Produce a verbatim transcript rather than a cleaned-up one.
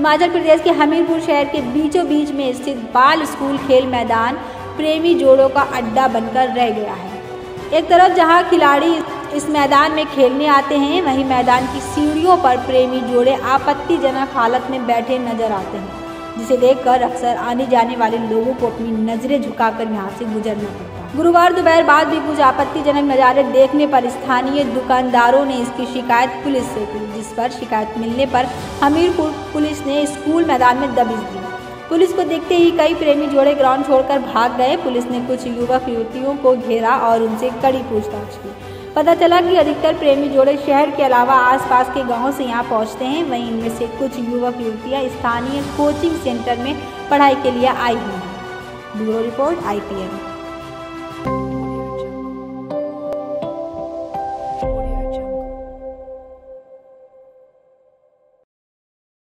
हिमाचल प्रदेश के हमीरपुर शहर के बीचों बीच में स्थित बाल स्कूल खेल मैदान प्रेमी जोड़ों का अड्डा बनकर रह गया है। एक तरफ जहां खिलाड़ी इस मैदान में खेलने आते हैं, वहीं मैदान की सीढ़ियों पर प्रेमी जोड़े आपत्तिजनक हालत में बैठे नजर आते हैं, जिसे देखकर अक्सर आने जाने वाले लोगों को अपनी नजरें झुकाकर यहां से गुजरना पड़ता है। गुरुवार दोपहर बाद भी कुछ आपत्तिजनक नज़ारे देखने पर स्थानीय दुकानदारों ने इसकी शिकायत पुलिस से की, जिस पर शिकायत मिलने पर हमीरपुर पुलिस ने स्कूल मैदान में दबिश दी। पुलिस को देखते ही कई प्रेमी जोड़े ग्राउंड छोड़कर भाग गए। पुलिस ने कुछ युवक युवतियों को घेरा और उनसे कड़ी पूछताछ की। पता चला कि अधिकतर प्रेमी जोड़े शहर के अलावा आसपास के गांवों से यहां पहुंचते हैं। वहीं इनमें से कुछ युवक युवतियां स्थानीय कोचिंग सेंटर में पढ़ाई के लिए आई हुई हैं। Bureau report I P N.